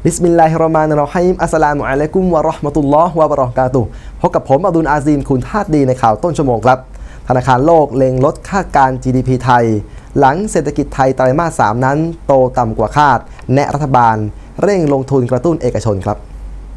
บิสมิลลาฮิรเราะห์มานิรเราะฮีมอัสสลามุอะลัยกุมวะเราะห์มะตุลลอฮ์วะบะเราะกาตุฮ์พบกับผมอับดุลอาซีมคุณธาตุดีในข่าวต้นชั่วโมงครับธนาคารโลกเล็งลดคาดการณ์ GDP ไทยหลังเศรษฐกิจไทยไตรมาส 3 นั้นโตต่ำกว่าคาดแนะรัฐบาลเร่งลงทุนกระตุ้นเอกชนครับ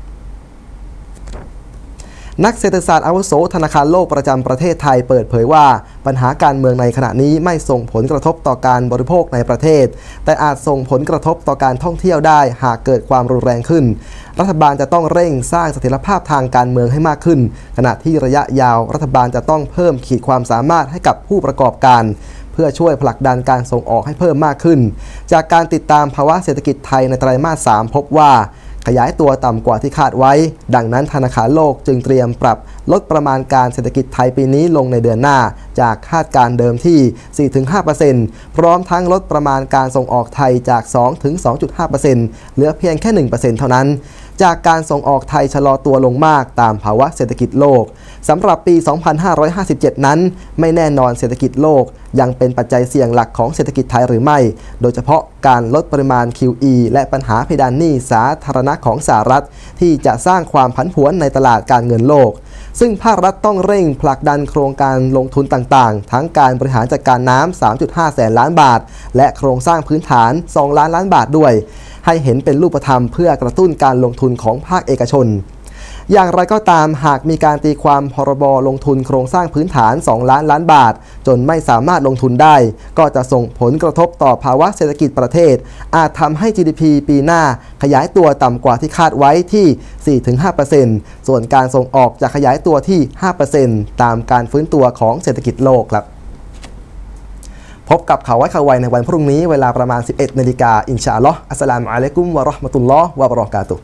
นักเศรษฐศาสตร์อาวุโสธนาคารโลกประจำประเทศไทยเปิดเผยว่าปัญหาการเมืองในขณะนี้ไม่ส่งผลกระทบต่อการบริโภคในประเทศแต่อาจส่งผลกระทบต่อการท่องเที่ยวได้หากเกิดความรุนแรงขึ้นรัฐบาลจะต้องเร่งสร้างเสถียรภาพทางการเมืองให้มากขึ้นขณะที่ระยะยาวรัฐบาลจะต้องเพิ่มขีดความสามารถให้กับผู้ประกอบการเพื่อช่วยผลักดันการส่งออกให้เพิ่มมากขึ้นจากการติดตามภาวะเศรษฐกิจไทยในไตรมาส 3พบว่าขยายตัวต่ำกว่าที่คาดไว้ดังนั้นธนาคารโลกจึงเตรียมปรับลดประมาณการเศรษฐกิจไทยปีนี้ลงในเดือนหน้าจากคาดการเดิมที่ 4-5% พร้อมทั้งลดประมาณการส่งออกไทยจาก 2-2.5% เหลือเพียงแค่ 1% เท่านั้นจากการส่งออกไทยชะลอตัวลงมากตามภาวะเศรษฐกิจโลกสำหรับปี 2557 นั้นไม่แน่นอนเศรษฐกิจโลกยังเป็นปัจจัยเสี่ยงหลักของเศรษฐกิจไทยหรือไม่โดยเฉพาะการลดปริมาณ QE และปัญหาเพดานหนี้สาธารณะของสหรัฐที่จะสร้างความผันผวนในตลาดการเงินโลกซึ่งภาครัฐต้องเร่งผลักดันโครงการลงทุนต่างๆทั้งการบริหารจัดการน้ำ 3.5 แสนล้านบาทและโครงสร้างพื้นฐาน 2 ล้านล้านบาทด้วยให้เห็นเป็นรูปธรรมเพื่อกระตุ้นการลงทุนของภาคเอกชนอย่างไรก็ตามหากมีการตีความพรบลงทุนโครงสร้างพื้นฐาน 2 ล้านล้านบาทจนไม่สามารถลงทุนได้ก็จะส่งผลกระทบต่อภาวะเศรษฐกิจประเทศอาจทำให้ GDP ปีหน้าขยายตัวต่ำกว่าที่คาดไว้ที่ 4-5% ส่วนการส่งออกจะขยายตัวที่ 5% ตามการฟื้นตัวของเศรษฐกิจโลกครับพบกับข่าวไวในวันพรุ่งนี้เวลาประมาณ 11 นาฬิกาอินชาอัลลอฮ์อัสสลามุอะลัยกุมวะเราะห์มะตุลลอฮ์วะบะเราะกาตุฮ์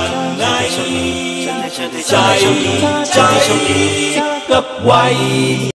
ใจกับไว้